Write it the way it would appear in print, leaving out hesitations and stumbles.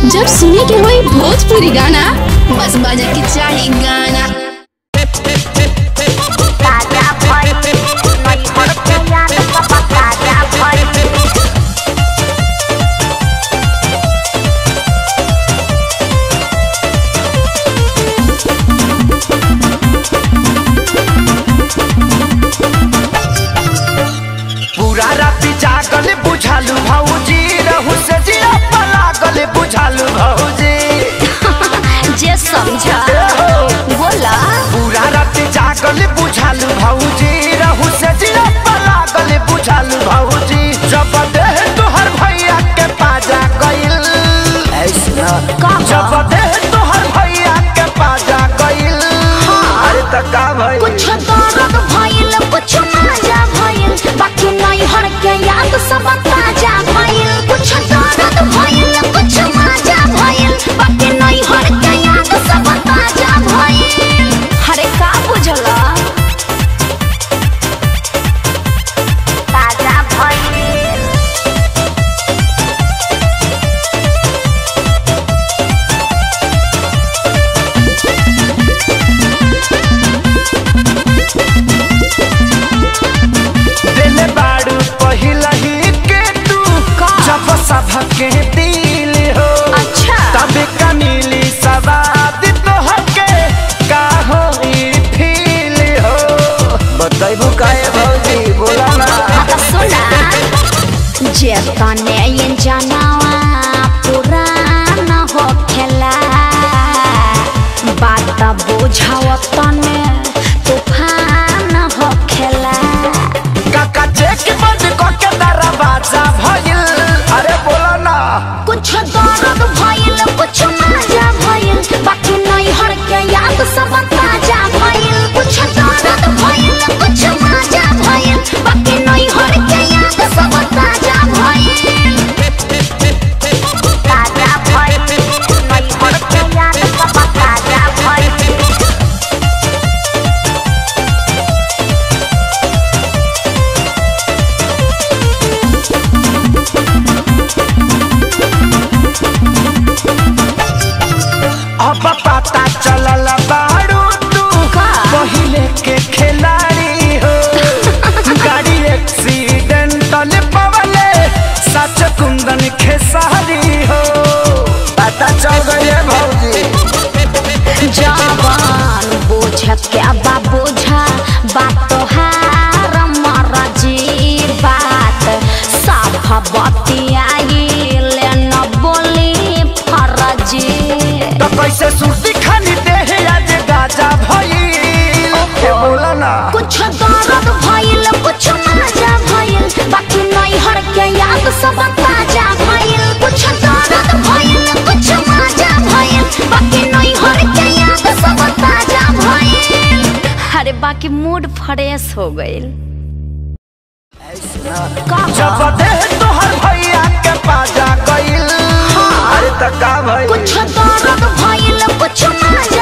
जब सुने के होई भोजपुरी गाना बस बजे के चाही गाना। पूरा राती जागल बुझालू भौजी रहू से जिया पलागल बुझालू भौजी जे समझा बोला। पूरा राती जागल बुझालू भौजी रहू से जिया पलागल बुझालू भौजी जब देह तोहर भैया के पाजा गइल ऐसा जब देह तोहर भैया के पाजा गइल अरे त का भइल कुछ दर्द भइल कुछ मजा भइल बाकी नहीं हर के याद सब ताजा भइल। कुछ दर्द भइल कुछ मजा भइल बाकी नहीं हर के याद सब ताजा भइल। अरे का बुझला ताजा भइल। दिल बाड़ू पहिला ही के तू जब सबके दिल हो अच्छा तब का मिली सवाद तोहर के का हो फील हो बताइबू काहे भौजी बोला ना सुना जे तने ये जनावा पुराना हो खेला बात बुझाव तने तूफान हो खेला। काका चेक बंद करके दरवाजा भइल अरे बोला ना कुछ दर्द भइल कुछ मजा भइल बाकी नहीं हर के याद सब ताजा भइल। कुछ दर्द भइल कुछ मजा भइल बाकी नहीं हर के याद सब ताजा भइल। ताजा भइल नहीं हर के याद सब ताजा भइल। अब पता चलल बाड़ू तू पहिले के खिलाड़ी हो गाड़ी एक्सीडेंटल पवले सच कुंदन खेसारी हो पता चल गए भौजी जवान बोझ क्या बा बोझा बात तोहार मरजी बात साफ बतियाई ले न बोली फरजी। तो कैसे सुर्ती खानी देह आज गाजा भइल बोला ना कुछ दर्द भइल कुछ मजा भइल बाकी नहीं हर के याद सब ताजा भइल। कुछ दर्द भइल कुछ मजा भइल बाकी नहीं हर के याद सब ताजा भइल। अरे बाकी मूड फ्रेश हो गइल। जब देह तोहर भैया के पाजा गइल अरे त का भइल कुछ दर्द भइल कुछ मजा